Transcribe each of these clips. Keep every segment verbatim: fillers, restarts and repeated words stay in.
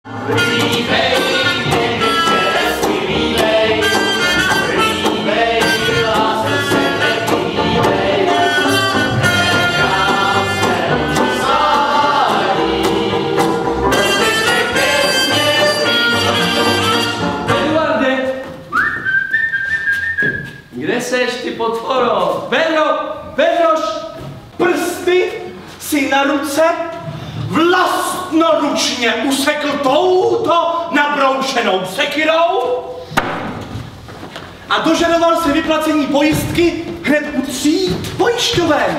Kde seš, ty potvoro? Vedro, Vedroš, prsty si na ruce vlastnoručně usekl touto nabroušenou sekyrou a dožadoval si vyplacení pojistky hned u tří pojišťoven.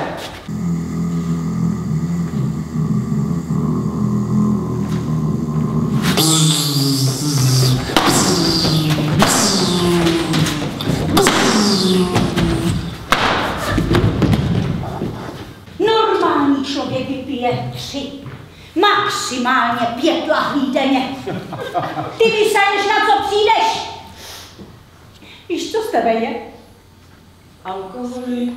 Normální člověk vypije tři, maximálně pět lahví denně. Ty vysadeš, na co přijdeš. Víš, co z tebe je? Alkoholik.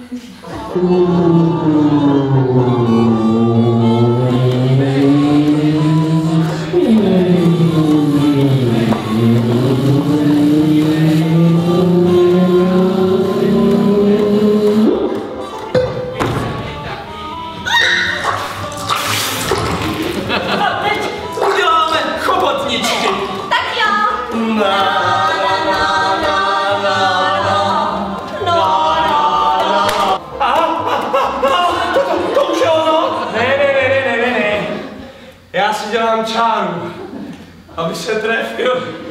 Já si dělám čáru, aby se trefil.